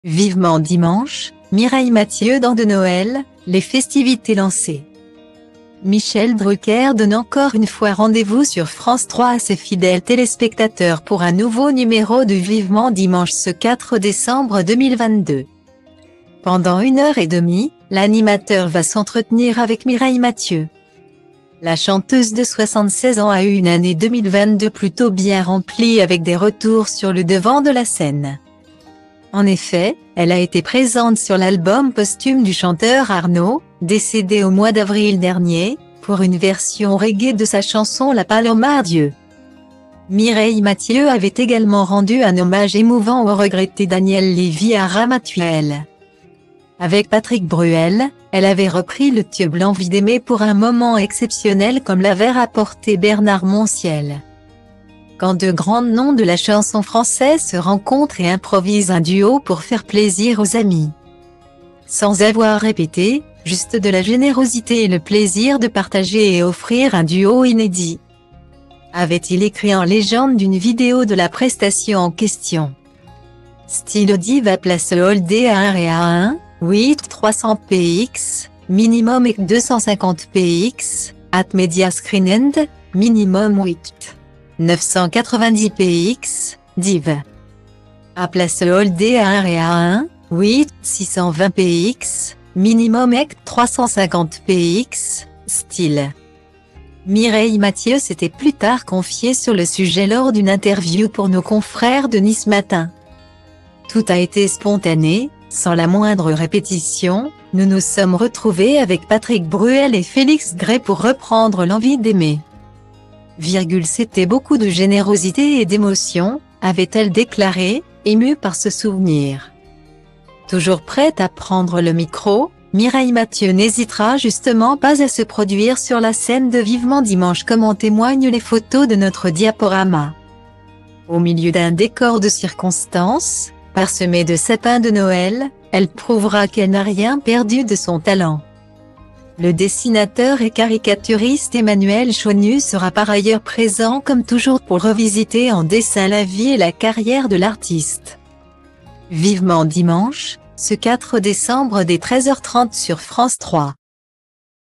Vivement dimanche, Mireille Mathieu dans De Noël, les festivités lancées. Michel Drucker donne encore une fois rendez-vous sur France 3 à ses fidèles téléspectateurs pour un nouveau numéro de Vivement dimanche ce 4 décembre 2022. Pendant 1h30, l'animateur va s'entretenir avec Mireille Mathieu. La chanteuse de 76 ans a eu une année 2022 plutôt bien remplie avec des retours sur le devant de la scène. En effet, elle a été présente sur l'album posthume du chanteur Arnaud, décédé au mois d'avril dernier, pour une version reggae de sa chanson La Paloma Dieu. Mireille Mathieu avait également rendu un hommage émouvant au regretté Daniel Lévy à Ramatuelle. Avec Patrick Bruel, elle avait repris le tube L'envie d'aimer pour un moment exceptionnel comme l'avait rapporté Bernard Montiel. Quand deux grands noms de la chanson française se rencontrent et improvisent un duo pour faire plaisir aux amis. Sans avoir répété, juste de la générosité et le plaisir de partager et offrir un duo inédit. Avait-il écrit en légende d'une vidéo de la prestation en question. Style Diva place Holdé à 1 Réa 1, 8 300 px, minimum et 250 px, at Media Screen End, minimum 8. 990 px, div. À place Holdé à 1 Réa 1, 8, 620 px, minimum ec 350 px, style. Mireille Mathieu s'était plus tard confiée sur le sujet lors d'une interview pour nos confrères de Nice Matin. Tout a été spontané, sans la moindre répétition, nous nous sommes retrouvés avec Patrick Bruel et Félix Gray pour reprendre L'envie d'aimer. C'était beaucoup de générosité et d'émotion, avait-elle déclaré, émue par ce souvenir. Toujours prête à prendre le micro, Mireille Mathieu n'hésitera justement pas à se produire sur la scène de Vivement dimanche comme en témoignent les photos de notre diaporama. Au milieu d'un décor de circonstances, parsemé de sapins de Noël, elle prouvera qu'elle n'a rien perdu de son talent. Le dessinateur et caricaturiste Emmanuel Chonu sera par ailleurs présent comme toujours pour revisiter en dessin la vie et la carrière de l'artiste. Vivement dimanche, ce 4 décembre dès 13h30 sur France 3.